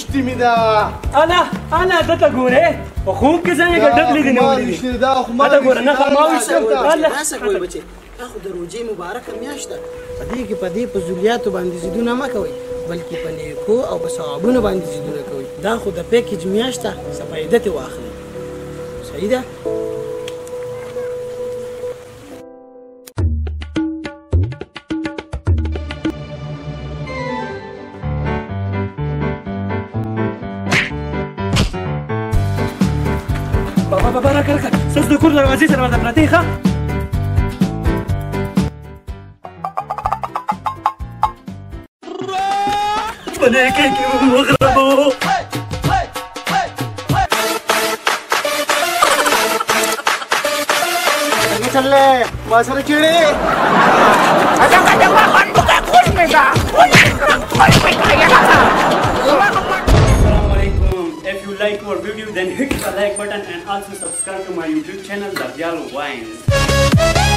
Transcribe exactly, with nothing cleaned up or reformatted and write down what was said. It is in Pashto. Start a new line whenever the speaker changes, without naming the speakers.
رښتې مې ده.
انا انا دته ګورې په خوب کې ځان یې ګډک لیدې نه ولیدې.
دا خو ما
ته ګوره نه خرماویسته.
راسه کوی بچې دا خو د روژې مبارکه میاشت ده. په دې کې په دې په ذولیاتو باندې زیدونه مه کوئ بلکې په نیکو او په ثوابونو باندې زیدونه کوئ. دا خو د پیکیج میاشت ده څه فایده ترې واخلئ. صحیح ده؟
بابا بابا راکړه راکړه ستاسو د کور دروازې سره راته پرتې ښه. بلې کیکې وغربو.
څنګه چلې ما سره چیړې
If you like our video, then hit the like button and also subscribe to my YouTube channel, Dardyal Wines.